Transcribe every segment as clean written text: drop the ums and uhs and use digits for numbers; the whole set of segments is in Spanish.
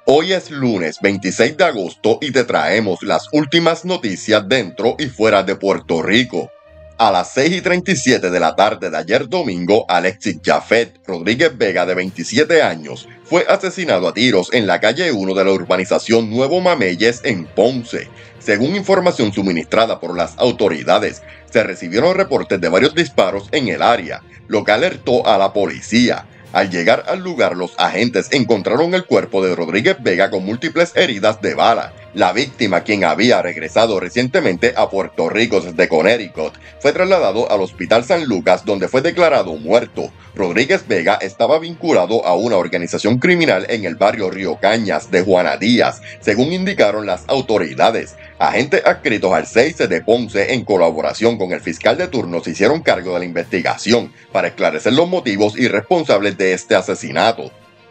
Hoy es lunes 26 de agosto y te traemos las últimas noticias dentro y fuera de Puerto Rico. A las 6:37 de la tarde de ayer domingo, Alexis Jafet Rodríguez Vega, de 27 años, fue asesinado a tiros en la calle 1 de la urbanización Nuevo Mameyes en Ponce. Según información suministrada por las autoridades, se recibieron reportes de varios disparos en el área, lo que alertó a la policía. Al llegar al lugar, los agentes encontraron el cuerpo de Rodríguez Vega con múltiples heridas de bala. La víctima, quien había regresado recientemente a Puerto Rico desde Connecticut, fue trasladado al Hospital San Lucas, donde fue declarado muerto. Rodríguez Vega estaba vinculado a una organización criminal en el barrio Río Cañas de Juana Díaz, según indicaron las autoridades. Agentes adscritos al 6 de Ponce, en colaboración con el fiscal de turno, se hicieron cargo de la investigación para esclarecer los motivos y responsables de este asesinato.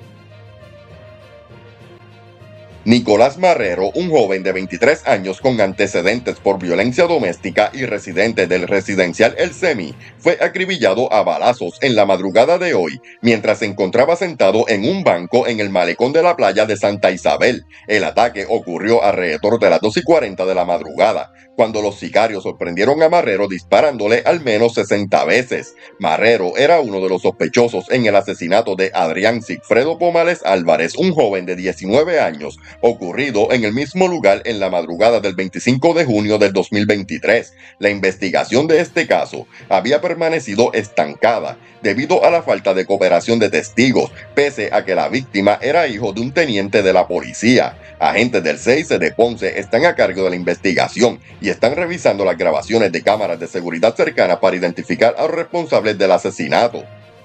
Nicolás Marrero, un joven de 23 años con antecedentes por violencia doméstica y residente del residencial El Semi, fue acribillado a balazos en la madrugada de hoy mientras se encontraba sentado en un banco en el malecón de la playa de Santa Isabel. El ataque ocurrió alrededor de las 2:40 de la madrugada, cuando los sicarios sorprendieron a Marrero disparándole al menos 60 veces. Marrero era uno de los sospechosos en el asesinato de Adrián Sigfredo Pomales Álvarez, un joven de 19 años, ocurrido en el mismo lugar en la madrugada del 25 de junio del 2023. La investigación de este caso había permanecido estancada debido a la falta de cooperación de testigos, pese a que la víctima era hijo de un teniente de la policía. Agentes del 6 de Ponce están a cargo de la investigación y están revisando las grabaciones de cámaras de seguridad cercanas para identificar a los responsables del asesinato.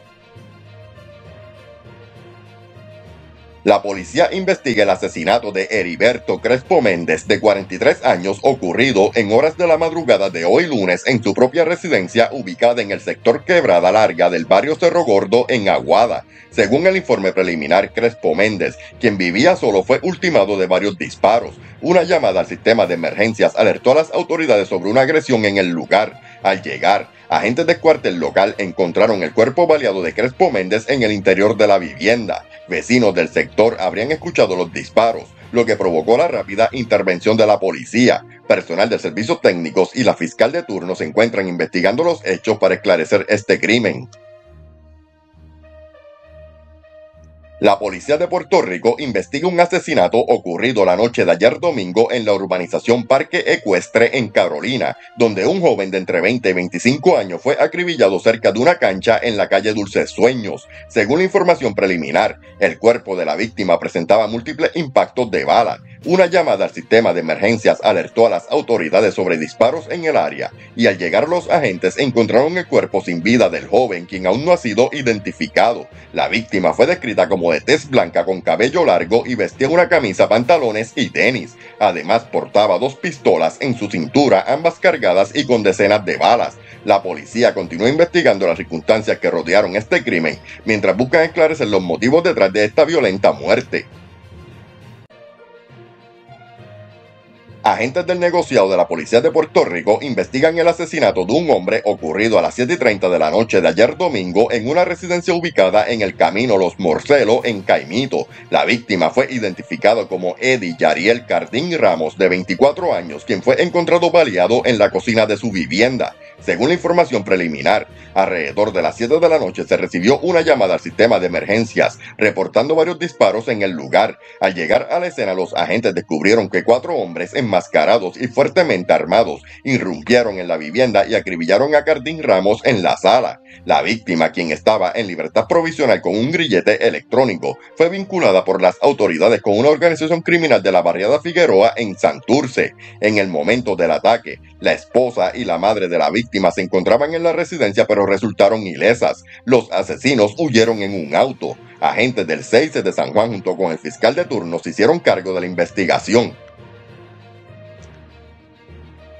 La policía investiga el asesinato de Heriberto Crespo Méndez, de 43 años, ocurrido en horas de la madrugada de hoy lunes en su propia residencia ubicada en el sector Quebrada Larga del barrio Cerro Gordo en Aguada. Según el informe preliminar, Crespo Méndez, quien vivía solo, fue ultimado de varios disparos. Una llamada al sistema de emergencias alertó a las autoridades sobre una agresión en el lugar. Al llegar, agentes del cuartel local encontraron el cuerpo baleado de Crespo Méndez en el interior de la vivienda. Vecinos del sector habrían escuchado los disparos, lo que provocó la rápida intervención de la policía. Personal de servicios técnicos y la fiscal de turno se encuentran investigando los hechos para esclarecer este crimen. La policía de Puerto Rico investiga un asesinato ocurrido la noche de ayer domingo en la urbanización Parque Ecuestre en Carolina, donde un joven de entre 20 y 25 años fue acribillado cerca de una cancha en la calle Dulces Sueños. Según la información preliminar, el cuerpo de la víctima presentaba múltiples impactos de bala. Una llamada al sistema de emergencias alertó a las autoridades sobre disparos en el área, y al llegar los agentes encontraron el cuerpo sin vida del joven, quien aún no ha sido identificado. La víctima fue descrita como de tez blanca con cabello largo y vestía una camisa, pantalones y tenis. Además, portaba 2 pistolas en su cintura, ambas cargadas y con decenas de balas. La policía continúa investigando las circunstancias que rodearon este crimen, mientras buscan esclarecer los motivos detrás de esta violenta muerte. Agentes del negociado de la policía de Puerto Rico investigan el asesinato de un hombre ocurrido a las 7:30 de la noche de ayer domingo en una residencia ubicada en el camino Los Morcelos en Caimito. La víctima fue identificada como Eddie Yariel Cardín Ramos, de 24 años, quien fue encontrado baleado en la cocina de su vivienda. Según la información preliminar, alrededor de las 7 de la noche se recibió una llamada al sistema de emergencias, reportando varios disparos en el lugar. Al llegar a la escena, los agentes descubrieron que 4 hombres enmascarados y fuertemente armados irrumpieron en la vivienda y acribillaron a Cardín Ramos en la sala. La víctima, quien estaba en libertad provisional con un grillete electrónico, fue vinculada por las autoridades con una organización criminal de la barriada Figueroa en Santurce. En el momento del ataque, la esposa y la madre de la víctima se encontraban en la residencia, pero resultaron ilesas. Los asesinos huyeron en un auto. Agentes del 6 de San Juan junto con el fiscal de turno se hicieron cargo de la investigación.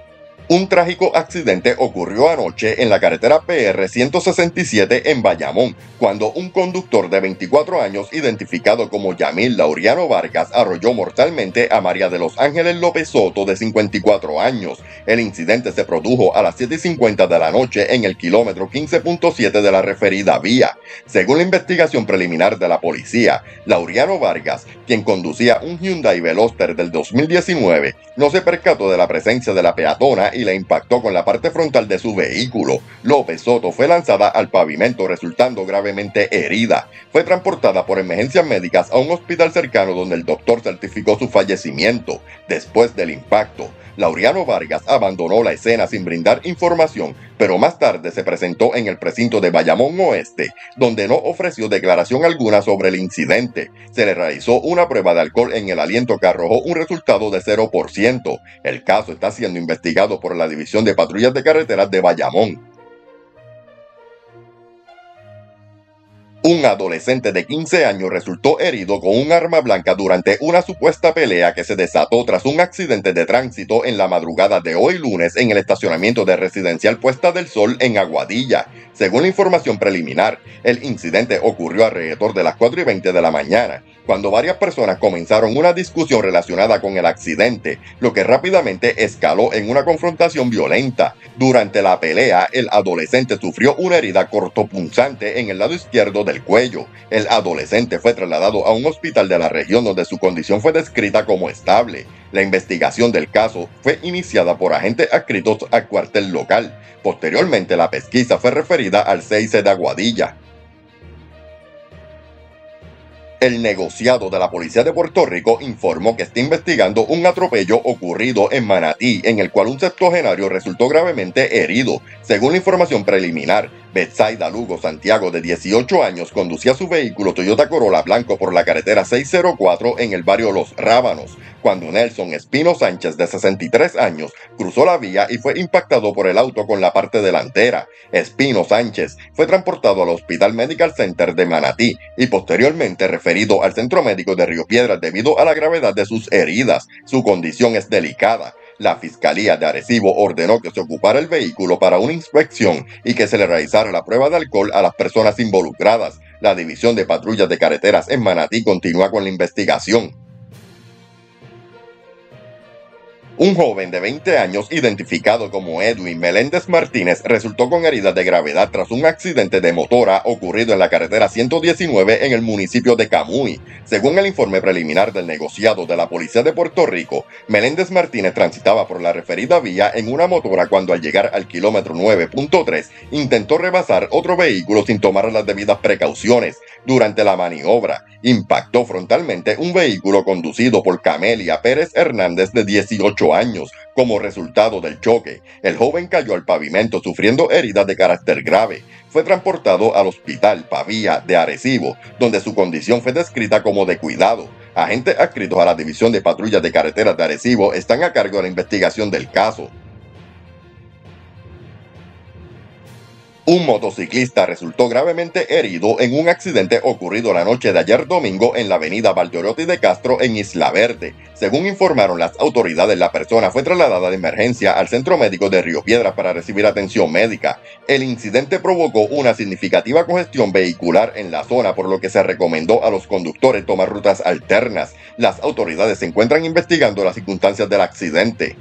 Un trágico accidente ocurrió anoche en la carretera PR 167 en Bayamón, cuando un conductor de 24 años, identificado como Yamil Laureano Vargas, arrolló mortalmente a María de los Ángeles López Soto, de 54 años. El incidente se produjo a las 7:50 de la noche en el kilómetro 15.7 de la referida vía. Según la investigación preliminar de la policía, Laureano Vargas, quien conducía un Hyundai Veloster del 2019, no se percató de la presencia de la peatona y la impactó con la parte frontal de su vehículo. López Soto fue lanzada al pavimento, resultando gravemente herida. Fue transportada por emergencias médicas a un hospital cercano, donde el doctor certificó su fallecimiento. Después del impacto, Laureano Vargas abandonó la escena sin brindar información, pero más tarde se presentó en el precinto de Bayamón Oeste, donde no ofreció declaración alguna sobre el incidente. Se le realizó una prueba de alcohol en el aliento que arrojó un resultado de 0%. El caso está siendo investigado por la División de Patrullas de Carreteras de Bayamón. Un adolescente de 15 años resultó herido con un arma blanca durante una supuesta pelea que se desató tras un accidente de tránsito en la madrugada de hoy lunes en el estacionamiento de Residencial Puesta del Sol en Aguadilla. Según la información preliminar, el incidente ocurrió alrededor de las 4:20 de la mañana, cuando varias personas comenzaron una discusión relacionada con el accidente, lo que rápidamente escaló en una confrontación violenta. Durante la pelea, el adolescente sufrió una herida cortopunzante en el lado izquierdo del cuello. El adolescente fue trasladado a un hospital de la región, donde su condición fue descrita como estable. La investigación del caso fue iniciada por agentes adscritos al cuartel local. Posteriormente, la pesquisa fue referida al CIC de Aguadilla. El negociado de la Policía de Puerto Rico informó que está investigando un atropello ocurrido en Manatí, en el cual un septuagenario resultó gravemente herido. Según la información preliminar, Betsaida Lugo Santiago, de 18 años, conducía su vehículo Toyota Corolla blanco por la carretera 604 en el barrio Los Rábanos, cuando Nelson Espino Sánchez, de 63 años, cruzó la vía y fue impactado por el auto con la parte delantera. Espino Sánchez fue transportado al Hospital Medical Center de Manatí y posteriormente referido al Centro Médico de Río Piedras debido a la gravedad de sus heridas. Su condición es delicada. La Fiscalía de Arecibo ordenó que se ocupara el vehículo para una inspección y que se le realizara la prueba de alcohol a las personas involucradas. La División de Patrullas de Carreteras en Manatí continúa con la investigación. Un joven de 20 años, identificado como Edwin Meléndez Martínez, resultó con heridas de gravedad tras un accidente de motora ocurrido en la carretera 119 en el municipio de Camuy. Según el informe preliminar del negociado de la Policía de Puerto Rico, Meléndez Martínez transitaba por la referida vía en una motora cuando, al llegar al kilómetro 9.3, intentó rebasar otro vehículo sin tomar las debidas precauciones. Durante la maniobra, impactó frontalmente un vehículo conducido por Camelia Pérez Hernández, de 18 años. Como resultado del choque, el joven cayó al pavimento sufriendo heridas de carácter grave. Fue transportado al Hospital Pavía de Arecibo, donde su condición fue descrita como de cuidado. Agentes adscritos a la División de Patrullas de Carreteras de Arecibo están a cargo de la investigación del caso. Un motociclista resultó gravemente herido en un accidente ocurrido la noche de ayer domingo en la avenida Valdeorotti de Castro en Isla Verde. Según informaron las autoridades, la persona fue trasladada de emergencia al Centro Médico de Río Piedras para recibir atención médica. El incidente provocó una significativa congestión vehicular en la zona, por lo que se recomendó a los conductores tomar rutas alternas. Las autoridades se encuentran investigando las circunstancias del accidente.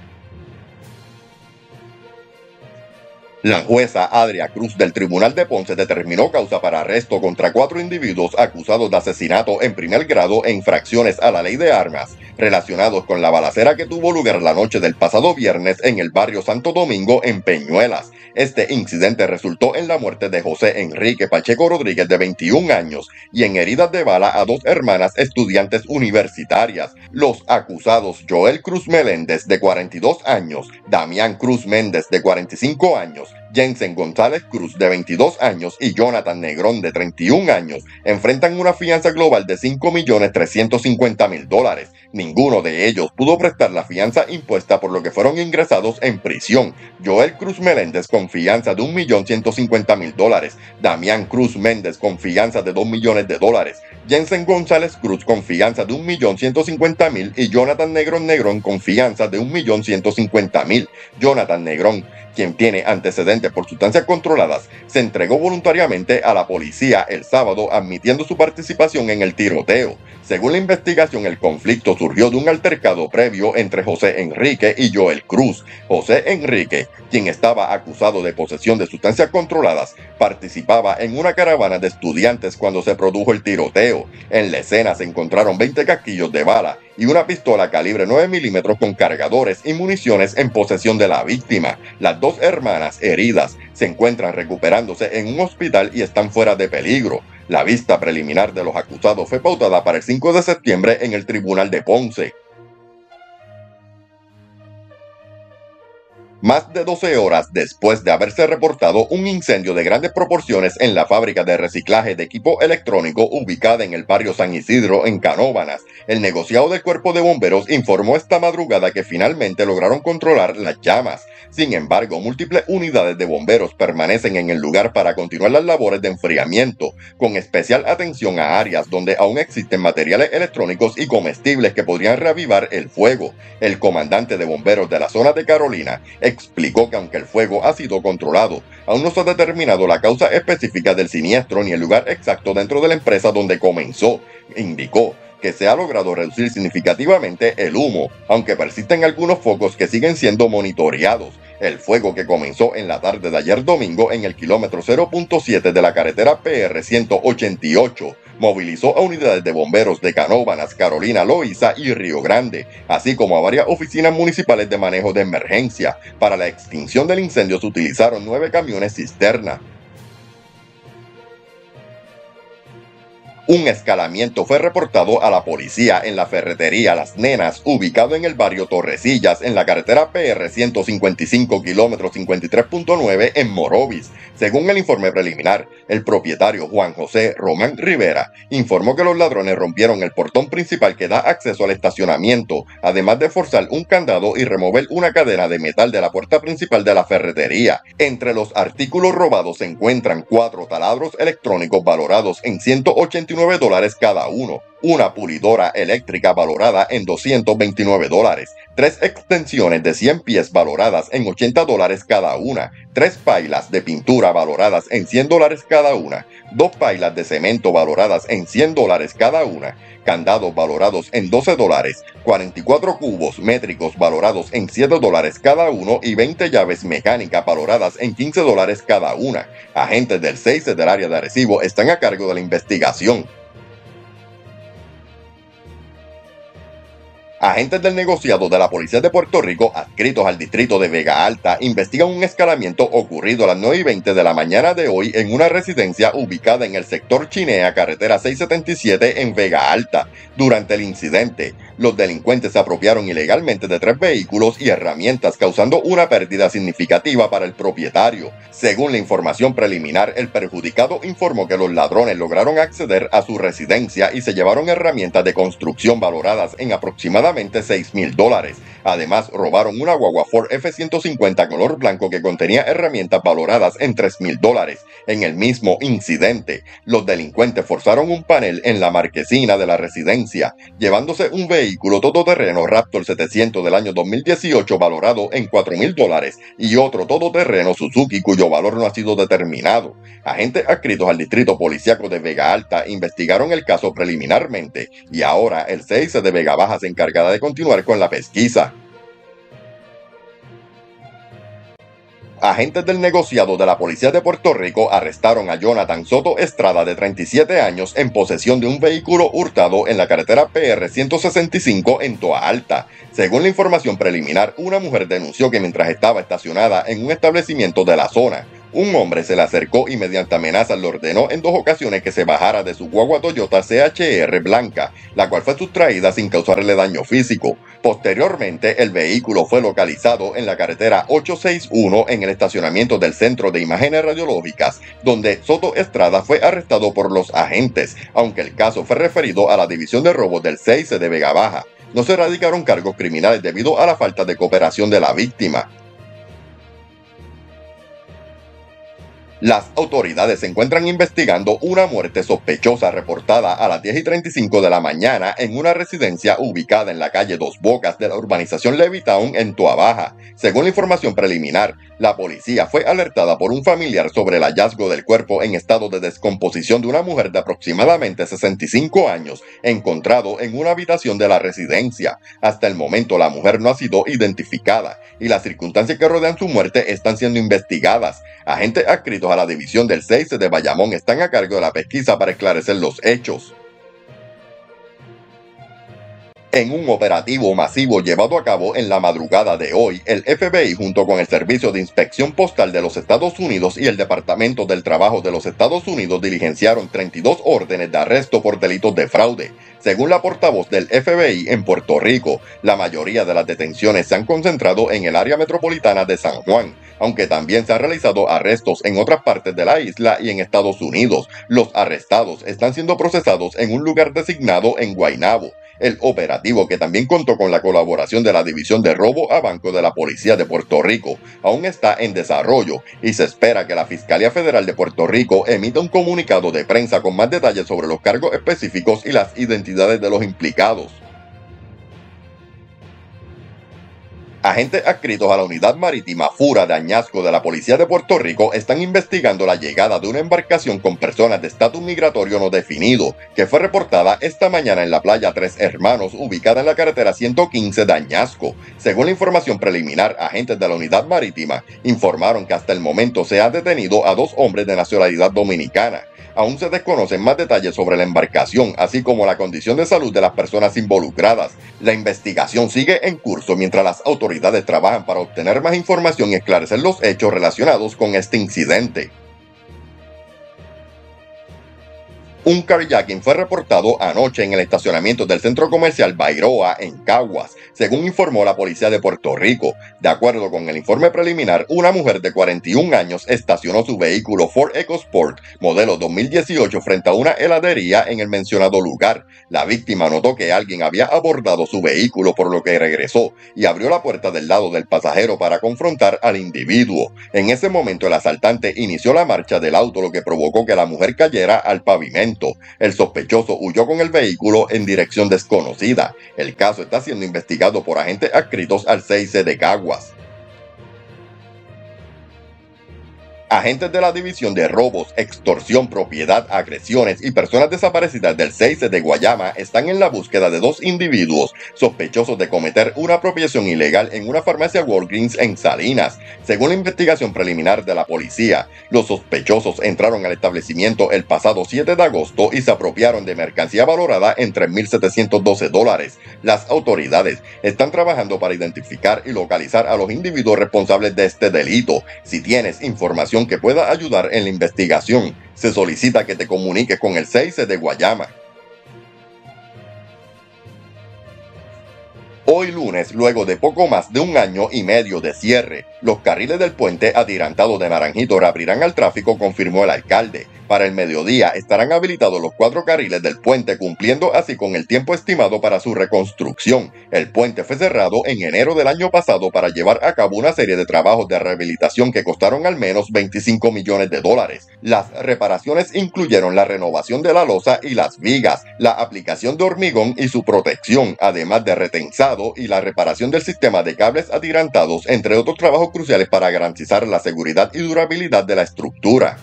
La jueza Adria Cruz del Tribunal de Ponce determinó causa para arresto contra 4 individuos acusados de asesinato en primer grado e infracciones a la ley de armas, relacionados con la balacera que tuvo lugar la noche del pasado viernes en el barrio Santo Domingo, en Peñuelas. Este incidente resultó en la muerte de José Enrique Pacheco Rodríguez, de 21 años, y en heridas de bala a 2 hermanas estudiantes universitarias. Los acusados Joel Cruz Meléndez, de 42 años, Damián Cruz Méndez, de 45 años, Jensen González Cruz, de 22 años, y Jonathan Negrón, de 31 años, enfrentan una fianza global de $5.350.000. Ninguno de ellos pudo prestar la fianza impuesta, por lo que fueron ingresados en prisión. Joel Cruz Meléndez con fianza de $1.150.000, Damián Cruz Méndez con fianza de $2 millones, Jensen González Cruz con fianza de $1.150.000 y Jonathan Negrón con fianza de $1.150.000. Jonathan Negrón, quien tiene antecedentes por sustancias controladas, se entregó voluntariamente a la policía el sábado admitiendo su participación en el tiroteo. Según la investigación, el conflicto surgió de un altercado previo entre José Enrique y Joel Cruz. José Enrique, quien estaba acusado de posesión de sustancias controladas, participaba en una caravana de estudiantes cuando se produjo el tiroteo. En la escena se encontraron 20 casquillos de bala y una pistola calibre 9 milímetros con cargadores y municiones en posesión de la víctima. Las dos hermanas heridas se encuentran recuperándose en un hospital y están fuera de peligro. La vista preliminar de los acusados fue pautada para el 5 de septiembre en el Tribunal de Ponce. Más de 12 horas después de haberse reportado un incendio de grandes proporciones en la fábrica de reciclaje de equipo electrónico ubicada en el barrio San Isidro, en Canóvanas, el negociado del Cuerpo de Bomberos informó esta madrugada que finalmente lograron controlar las llamas. Sin embargo, múltiples unidades de bomberos permanecen en el lugar para continuar las labores de enfriamiento, con especial atención a áreas donde aún existen materiales electrónicos y comestibles que podrían reavivar el fuego. El comandante de bomberos de la zona de Carolina explicó que aunque el fuego ha sido controlado, aún no se ha determinado la causa específica del siniestro ni el lugar exacto dentro de la empresa donde comenzó. Indicó que se ha logrado reducir significativamente el humo, aunque persisten algunos focos que siguen siendo monitoreados. El fuego, que comenzó en la tarde de ayer domingo en el kilómetro 0.7 de la carretera PR 188, movilizó a unidades de bomberos de Canóvanas, Carolina, Loíza y Río Grande, así como a varias oficinas municipales de manejo de emergencia. Para la extinción del incendio se utilizaron 9 camiones cisterna. Un escalamiento fue reportado a la policía en la ferretería Las Nenas, ubicado en el barrio Torrecillas, en la carretera PR 155 kilómetro 53.9 en Morovis. Según el informe preliminar, el propietario Juan José Román Rivera informó que los ladrones rompieron el portón principal que da acceso al estacionamiento, además de forzar un candado y remover una cadena de metal de la puerta principal de la ferretería. Entre los artículos robados se encuentran 4 taladros electrónicos valorados en $189 cada uno, una pulidora eléctrica valorada en $229, 3 extensiones de 100 pies valoradas en $80 cada una, 3 pailas de pintura valoradas en $100 cada una, 2 pailas de cemento valoradas en $100 cada una, candados valorados en $12, 44 cubos métricos valorados en $7 cada uno y 20 llaves mecánicas valoradas en $15 cada una. Agentes del 6 del área de Arecibo están a cargo de la investigación. Agentes del negociado de la Policía de Puerto Rico, adscritos al distrito de Vega Alta, investigan un escalamiento ocurrido a las 9:20 de la mañana de hoy en una residencia ubicada en el sector Chinea, carretera 677 en Vega Alta. Durante el incidente, los delincuentes se apropiaron ilegalmente de 3 vehículos y herramientas, causando una pérdida significativa para el propietario. Según la información preliminar, el perjudicado informó que los ladrones lograron acceder a su residencia y se llevaron herramientas de construcción valoradas en aproximadamente $6,000. Además, robaron una guagua Ford F-150 color blanco que contenía herramientas valoradas en $3,000. En el mismo incidente, los delincuentes forzaron un panel en la marquesina de la residencia, llevándose un vehículo todoterreno Raptor 700 del año 2018 valorado en $4,000 y otro todoterreno Suzuki cuyo valor no ha sido determinado. Agentes adscritos al distrito policíaco de Vega Alta investigaron el caso preliminarmente y ahora el CIC de Vega Baja se encargará de continuar con la pesquisa. Agentes del negociado de la Policía de Puerto Rico arrestaron a Jonathan Soto Estrada, de 37 años, en posesión de un vehículo hurtado en la carretera PR 165 en Toa Alta. Según la información preliminar, una mujer denunció que mientras estaba estacionada en un establecimiento de la zona, un hombre se le acercó y mediante amenazas le ordenó en 2 ocasiones que se bajara de su guagua Toyota CHR blanca, la cual fue sustraída sin causarle daño físico. Posteriormente, el vehículo fue localizado en la carretera 861 en el estacionamiento del Centro de Imágenes Radiológicas, donde Soto Estrada fue arrestado por los agentes, aunque el caso fue referido a la División de Robos del CIC de Vega Baja. No se radicaron cargos criminales debido a la falta de cooperación de la víctima. Las autoridades se encuentran investigando una muerte sospechosa reportada a las 10:35 de la mañana en una residencia ubicada en la calle Dos Bocas de la urbanización Levittown en Toa. Según la información preliminar, la policía fue alertada por un familiar sobre el hallazgo del cuerpo en estado de descomposición de una mujer de aproximadamente 65 años, encontrado en una habitación de la residencia. Hasta el momento la mujer no ha sido identificada y las circunstancias que rodean su muerte están siendo investigadas. Agentes adscritos a la división del 6 de Bayamón están a cargo de la pesquisa para esclarecer los hechos. En un operativo masivo llevado a cabo en la madrugada de hoy, el FBI junto con el Servicio de Inspección Postal de los Estados Unidos y el Departamento del Trabajo de los Estados Unidos diligenciaron 32 órdenes de arresto por delitos de fraude. Según la portavoz del FBI en Puerto Rico, la mayoría de las detenciones se han concentrado en el área metropolitana de San Juan, aunque también se han realizado arrestos en otras partes de la isla y en Estados Unidos. Los arrestados están siendo procesados en un lugar designado en Guaynabo. El operativo, que también contó con la colaboración de la División de Robo a Banco de la Policía de Puerto Rico, aún está en desarrollo y se espera que la Fiscalía Federal de Puerto Rico emita un comunicado de prensa con más detalles sobre los cargos específicos y las identidades de los implicados. Agentes adscritos a la Unidad Marítima FURA de Añasco de la Policía de Puerto Rico están investigando la llegada de una embarcación con personas de estatus migratorio no definido, que fue reportada esta mañana en la playa Tres Hermanos, ubicada en la carretera 115 de Añasco. Según la información preliminar, agentes de la Unidad Marítima informaron que hasta el momento se ha detenido a 2 hombres de nacionalidad dominicana. Aún se desconocen más detalles sobre la embarcación, así como la condición de salud de las personas involucradas. La investigación sigue en curso mientras las autoridades trabajan para obtener más información y esclarecer los hechos relacionados con este incidente. Un carjacking fue reportado anoche en el estacionamiento del centro comercial Bairoa en Caguas, según informó la policía de Puerto Rico. De acuerdo con el informe preliminar, una mujer de 41 años estacionó su vehículo Ford EcoSport modelo 2018 frente a una heladería en el mencionado lugar. La víctima notó que alguien había abordado su vehículo, por lo que regresó y abrió la puerta del lado del pasajero para confrontar al individuo. En ese momento el asaltante inició la marcha del auto, lo que provocó que la mujer cayera al pavimento. El sospechoso huyó con el vehículo en dirección desconocida. El caso está siendo investigado por agentes adscritos al 6C de Caguas. Agentes de la División de Robos, Extorsión, Propiedad, Agresiones y Personas Desaparecidas del 6 de Guayama están en la búsqueda de 2 individuos sospechosos de cometer una apropiación ilegal en una farmacia Walgreens en Salinas. Según la investigación preliminar de la policía, los sospechosos entraron al establecimiento el pasado 7 de agosto y se apropiaron de mercancía valorada en $3,712. Las autoridades están trabajando para identificar y localizar a los individuos responsables de este delito. Si tienes información que pueda ayudar en la investigación, se solicita que te comuniques con el 6 de Guayama. Hoy lunes, luego de poco más de 1 año y medio de cierre, los carriles del puente atirantado de Naranjito reabrirán al tráfico, confirmó el alcalde. Para el mediodía estarán habilitados los 4 carriles del puente, cumpliendo así con el tiempo estimado para su reconstrucción. El puente fue cerrado en enero del año pasado para llevar a cabo una serie de trabajos de rehabilitación que costaron al menos $25 millones. Las reparaciones incluyeron la renovación de la losa y las vigas, la aplicación de hormigón y su protección, además de retensado y la reparación del sistema de cables atirantados, entre otros trabajos cruciales para garantizar la seguridad y durabilidad de la estructura.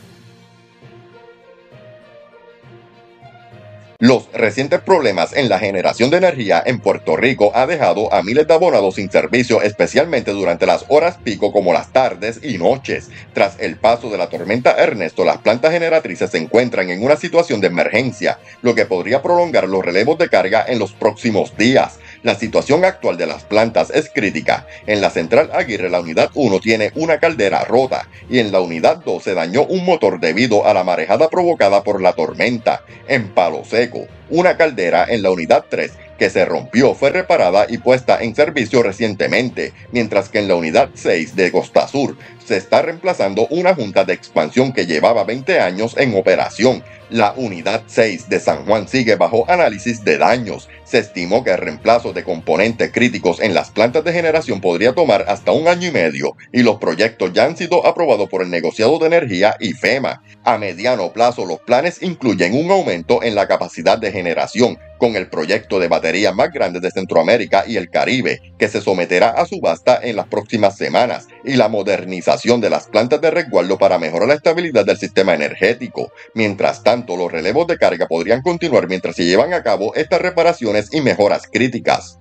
Los recientes problemas en la generación de energía en Puerto Rico ha dejado a miles de abonados sin servicio, especialmente durante las horas pico como las tardes y noches. Tras el paso de la tormenta Ernesto, las plantas generatrices se encuentran en una situación de emergencia, lo que podría prolongar los relevos de carga en los próximos días. La situación actual de las plantas es crítica. En la central Aguirre, la unidad 1 tiene una caldera rota y en la unidad 2 se dañó un motor debido a la marejada provocada por la tormenta. En Palo Seco, una caldera en la unidad 3 que se rompió fue reparada y puesta en servicio recientemente, mientras que en la unidad 6 de Costa Sur se está reemplazando una junta de expansión que llevaba 20 años en operación. La unidad 6 de San Juan sigue bajo análisis de daños. Se estimó que el reemplazo de componentes críticos en las plantas de generación podría tomar hasta 1 año y medio, y los proyectos ya han sido aprobados por el negociado de energía y FEMA. A mediano plazo, los planes incluyen un aumento en la capacidad de generación, con el proyecto de baterías más grande de Centroamérica y el Caribe, que se someterá a subasta en las próximas semanas, y la modernización de las plantas de resguardo para mejorar la estabilidad del sistema energético. Mientras tanto, los relevos de carga podrían continuar mientras se llevan a cabo estas reparaciones y mejoras críticas.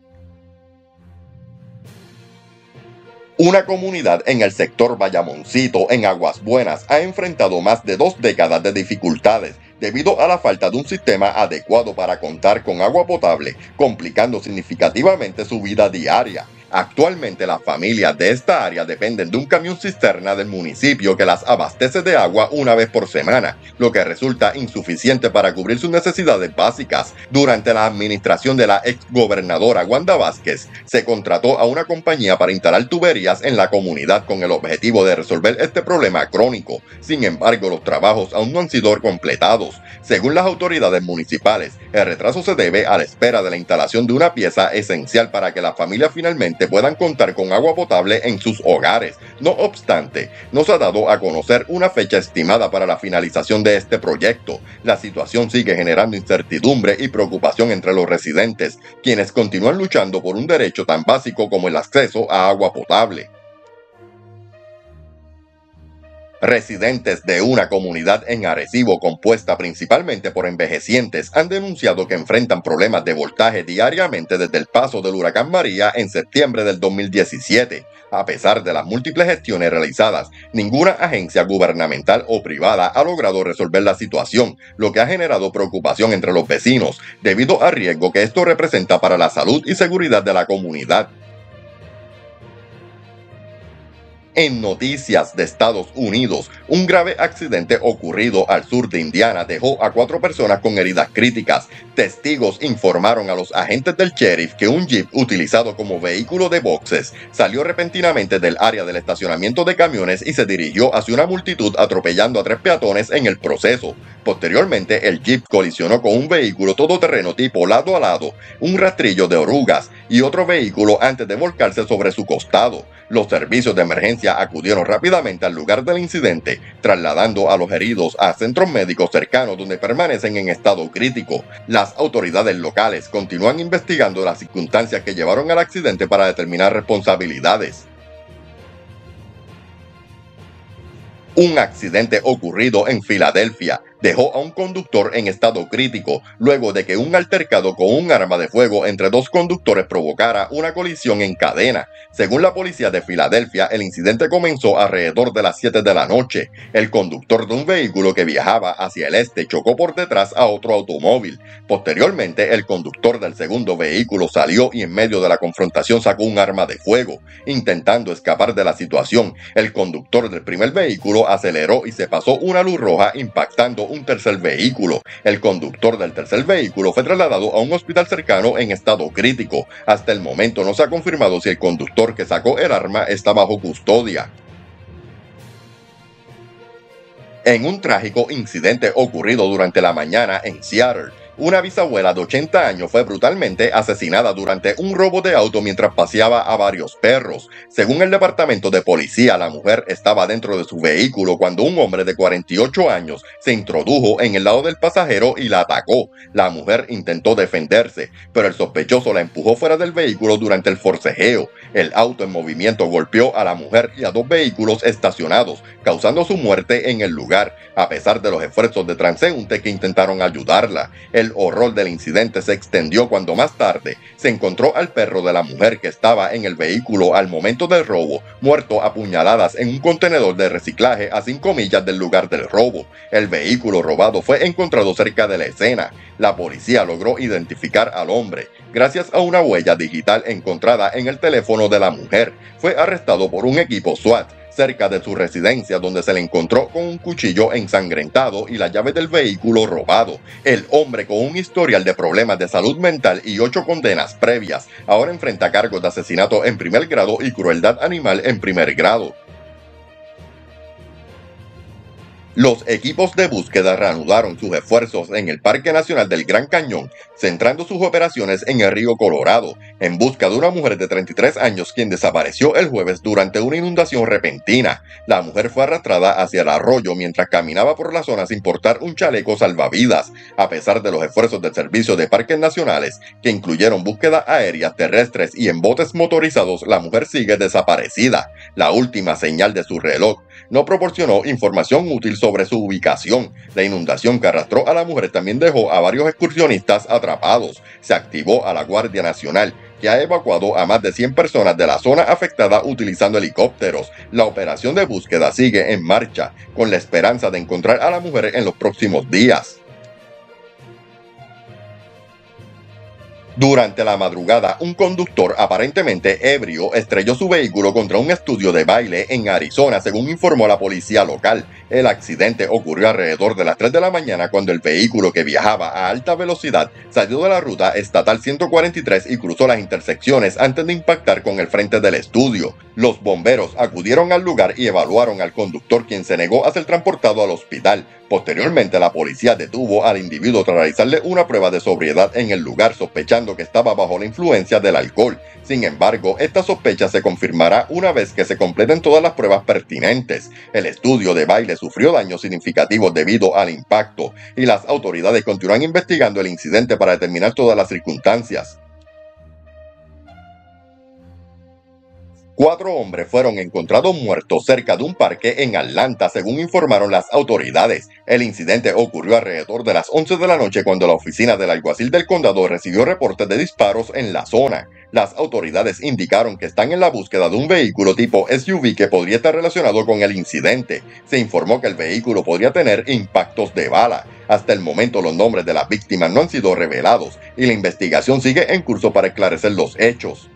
Una comunidad en el sector Bayamoncito, en Aguas Buenas, ha enfrentado más de 2 décadas de dificultades debido a la falta de un sistema adecuado para contar con agua potable, complicando significativamente su vida diaria. Actualmente las familias de esta área dependen de un camión cisterna del municipio que las abastece de agua una vez por semana, lo que resulta insuficiente para cubrir sus necesidades básicas. Durante la administración de la exgobernadora Wanda Vázquez, se contrató a una compañía para instalar tuberías en la comunidad con el objetivo de resolver este problema crónico. Sin embargo, los trabajos aún no han sido completados. Según las autoridades municipales, el retraso se debe a la espera de la instalación de una pieza esencial para que las familias finalmente puedan contar con agua potable en sus hogares. No obstante, no se ha dado a conocer una fecha estimada para la finalización de este proyecto. La situación sigue generando incertidumbre y preocupación entre los residentes, quienes continúan luchando por un derecho tan básico como el acceso a agua potable. Residentes de una comunidad en Arecibo compuesta principalmente por envejecientes han denunciado que enfrentan problemas de voltaje diariamente desde el paso del huracán María en septiembre del 2017. A pesar de las múltiples gestiones realizadas, ninguna agencia gubernamental o privada ha logrado resolver la situación, lo que ha generado preocupación entre los vecinos, debido al riesgo que esto representa para la salud y seguridad de la comunidad. En noticias de Estados Unidos, un grave accidente ocurrido al sur de Indiana dejó a 4 personas con heridas críticas. Testigos informaron a los agentes del sheriff que un jeep utilizado como vehículo de boxes salió repentinamente del área del estacionamiento de camiones y se dirigió hacia una multitud atropellando a 3 peatones en el proceso. Posteriormente, el jeep colisionó con un vehículo todoterreno tipo lado a lado, un rastrillo de orugas y otro vehículo antes de volcarse sobre su costado. Los servicios de emergencia acudieron rápidamente al lugar del incidente, trasladando a los heridos a centros médicos cercanos donde permanecen en estado crítico. Las autoridades locales continúan investigando las circunstancias que llevaron al accidente para determinar responsabilidades. Un accidente ocurrido en Filadelfia dejó a un conductor en estado crítico luego de que un altercado con un arma de fuego entre 2 conductores provocara una colisión en cadena. Según la policía de Filadelfia, el incidente comenzó alrededor de las 7 de la noche. El conductor de un vehículo que viajaba hacia el este chocó por detrás a otro automóvil. Posteriormente, el conductor del segundo vehículo salió y en medio de la confrontación sacó un arma de fuego. Intentando escapar de la situación, el conductor del primer vehículo aceleró y se pasó una luz roja impactando un tercer vehículo. El conductor del tercer vehículo fue trasladado a un hospital cercano en estado crítico. Hasta el momento no se ha confirmado si el conductor que sacó el arma está bajo custodia. En un trágico incidente ocurrido durante la mañana en Seattle, una bisabuela de 80 años fue brutalmente asesinada durante un robo de auto mientras paseaba a varios perros. Según el departamento de policía, la mujer estaba dentro de su vehículo cuando un hombre de 48 años se introdujo en el lado del pasajero y la atacó. La mujer intentó defenderse, pero el sospechoso la empujó fuera del vehículo durante el forcejeo. El auto en movimiento golpeó a la mujer y a 2 vehículos estacionados, causando su muerte en el lugar, a pesar de los esfuerzos de transeúntes que intentaron ayudarla. El horror del incidente se extendió cuando más tarde se encontró al perro de la mujer que estaba en el vehículo al momento del robo, muerto a puñaladas en un contenedor de reciclaje a 5 millas del lugar del robo. El vehículo robado fue encontrado cerca de la escena. La policía logró identificar al hombre gracias a una huella digital encontrada en el teléfono de la mujer. Fue arrestado por un equipo SWAT cerca de su residencia, donde se le encontró con un cuchillo ensangrentado y la llave del vehículo robado. El hombre, con un historial de problemas de salud mental y 8 condenas previas, ahora enfrenta cargos de asesinato en primer grado y crueldad animal en primer grado. Los equipos de búsqueda reanudaron sus esfuerzos en el Parque Nacional del Gran Cañón, centrando sus operaciones en el río Colorado, en busca de una mujer de 33 años quien desapareció el jueves durante una inundación repentina. La mujer fue arrastrada hacia el arroyo mientras caminaba por la zona sin portar un chaleco salvavidas. A pesar de los esfuerzos del Servicio de Parques Nacionales, que incluyeron búsquedas aéreas, terrestres y en botes motorizados, la mujer sigue desaparecida. La última señal de su reloj no proporcionó información útil sobre su ubicación. La inundación que arrastró a la mujer también dejó a varios excursionistas atrapados. Se activó a la Guardia Nacional, que ha evacuado a más de 100 personas de la zona afectada utilizando helicópteros. La operación de búsqueda sigue en marcha, con la esperanza de encontrar a la mujer en los próximos días. Durante la madrugada, un conductor aparentemente ebrio estrelló su vehículo contra un estudio de baile en Arizona, según informó la policía local. El accidente ocurrió alrededor de las 3 de la mañana cuando el vehículo, que viajaba a alta velocidad, salió de la ruta estatal 143 y cruzó las intersecciones antes de impactar con el frente del estudio. Los bomberos acudieron al lugar y evaluaron al conductor, quien se negó a ser transportado al hospital. Posteriormente, la policía detuvo al individuo tras realizarle una prueba de sobriedad en el lugar, sospechando que estaba bajo la influencia del alcohol. Sin embargo, esta sospecha se confirmará una vez que se completen todas las pruebas pertinentes. El estudio de baile sufrió daños significativos debido al impacto, y las autoridades continúan investigando el incidente para determinar todas las circunstancias. 4 hombres fueron encontrados muertos cerca de un parque en Atlanta, según informaron las autoridades. El incidente ocurrió alrededor de las 11 de la noche cuando la oficina del alguacil del condado recibió reportes de disparos en la zona. Las autoridades indicaron que están en la búsqueda de un vehículo tipo SUV que podría estar relacionado con el incidente. Se informó que el vehículo podría tener impactos de bala. Hasta el momento, los nombres de las víctimas no han sido revelados y la investigación sigue en curso para esclarecer los hechos.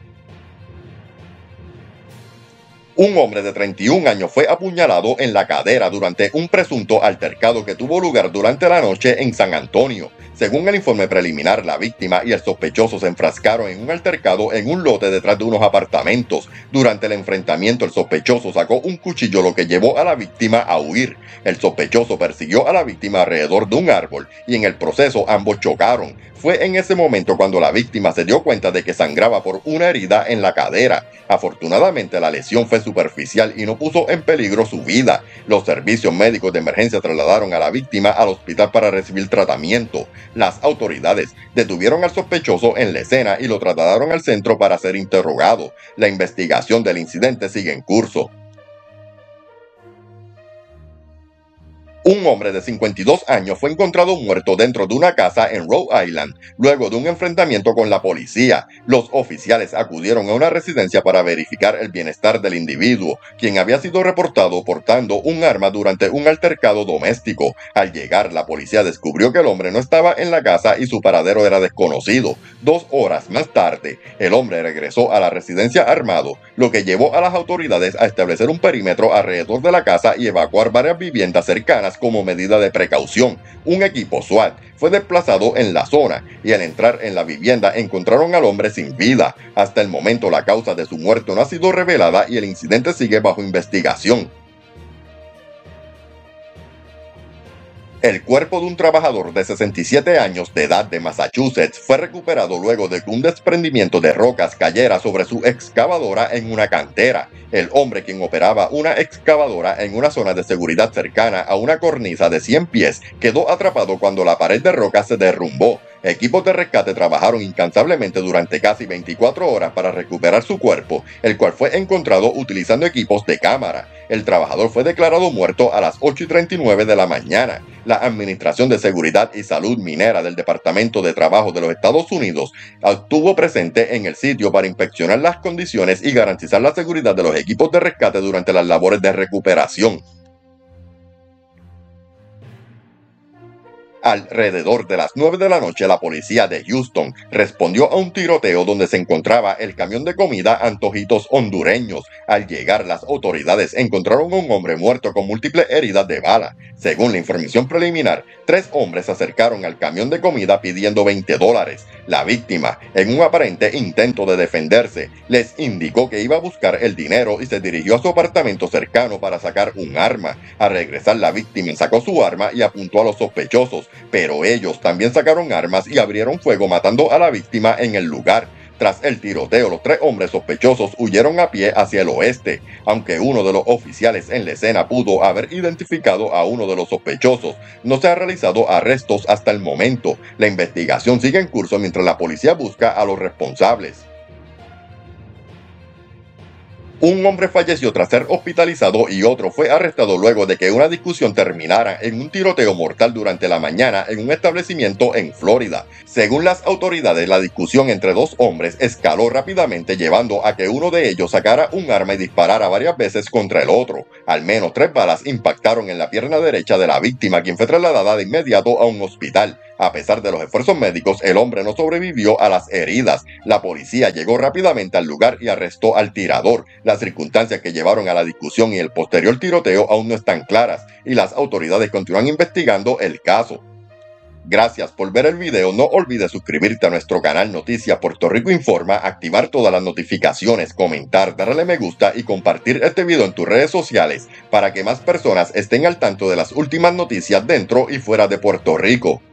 Un hombre de 31 años fue apuñalado en la cadera durante un presunto altercado que tuvo lugar durante la noche en San Antonio. Según el informe preliminar, la víctima y el sospechoso se enfrascaron en un altercado en un lote detrás de unos apartamentos. Durante el enfrentamiento, el sospechoso sacó un cuchillo, lo que llevó a la víctima a huir. El sospechoso persiguió a la víctima alrededor de un árbol y en el proceso ambos chocaron. Fue en ese momento cuando la víctima se dio cuenta de que sangraba por una herida en la cadera. Afortunadamente, la lesión fue superficial y no puso en peligro su vida. Los servicios médicos de emergencia trasladaron a la víctima al hospital para recibir tratamiento. Las autoridades detuvieron al sospechoso en la escena y lo trasladaron al centro para ser interrogado. La investigación del incidente sigue en curso. Un hombre de 52 años fue encontrado muerto dentro de una casa en Rhode Island, luego de un enfrentamiento con la policía. Los oficiales acudieron a una residencia para verificar el bienestar del individuo, quien había sido reportado portando un arma durante un altercado doméstico. Al llegar, la policía descubrió que el hombre no estaba en la casa y su paradero era desconocido. 2 horas más tarde, el hombre regresó a la residencia armado, lo que llevó a las autoridades a establecer un perímetro alrededor de la casa y evacuar varias viviendas cercanas como medida de precaución. Un equipo SWAT fue desplazado en la zona y al entrar en la vivienda encontraron al hombre sin vida. Hasta el momento, la causa de su muerte no ha sido revelada y el incidente sigue bajo investigación. El cuerpo de un trabajador de 67 años de edad de Massachusetts fue recuperado luego de que un desprendimiento de rocas cayera sobre su excavadora en una cantera. El hombre, quien operaba una excavadora en una zona de seguridad cercana a una cornisa de 100 pies, quedó atrapado cuando la pared de rocas se derrumbó. Equipos de rescate trabajaron incansablemente durante casi 24 horas para recuperar su cuerpo, el cual fue encontrado utilizando equipos de cámara. El trabajador fue declarado muerto a las 8:39 de la mañana. La Administración de Seguridad y Salud Minera del Departamento de Trabajo de los Estados Unidos estuvo presente en el sitio para inspeccionar las condiciones y garantizar la seguridad de los equipos de rescate durante las labores de recuperación. Alrededor de las 9 de la noche, la policía de Houston respondió a un tiroteo donde se encontraba el camión de comida Antojitos Hondureños. Al llegar, las autoridades encontraron a un hombre muerto con múltiples heridas de bala. Según la información preliminar, 3 hombres se acercaron al camión de comida pidiendo $20. La víctima, en un aparente intento de defenderse, les indicó que iba a buscar el dinero y se dirigió a su apartamento cercano para sacar un arma. Al regresar, la víctima sacó su arma y apuntó a los sospechosos, pero ellos también sacaron armas y abrieron fuego matando a la víctima en el lugar. Tras el tiroteo, los 3 hombres sospechosos huyeron a pie hacia el oeste. Aunque uno de los oficiales en la escena pudo haber identificado a uno de los sospechosos, no se han realizado arrestos hasta el momento. La investigación sigue en curso mientras la policía busca a los responsables. Un hombre falleció tras ser hospitalizado y otro fue arrestado luego de que una discusión terminara en un tiroteo mortal durante la mañana en un establecimiento en Florida. Según las autoridades, la discusión entre 2 hombres escaló rápidamente, llevando a que uno de ellos sacara un arma y disparara varias veces contra el otro. Al menos 3 balas impactaron en la pierna derecha de la víctima, quien fue trasladada de inmediato a un hospital. A pesar de los esfuerzos médicos, el hombre no sobrevivió a las heridas. La policía llegó rápidamente al lugar y arrestó al tirador. Las circunstancias que llevaron a la discusión y el posterior tiroteo aún no están claras, y las autoridades continúan investigando el caso. Gracias por ver el video. No olvides suscribirte a nuestro canal Noticias Puerto Rico Informa, activar todas las notificaciones, comentar, darle me gusta y compartir este video en tus redes sociales para que más personas estén al tanto de las últimas noticias dentro y fuera de Puerto Rico.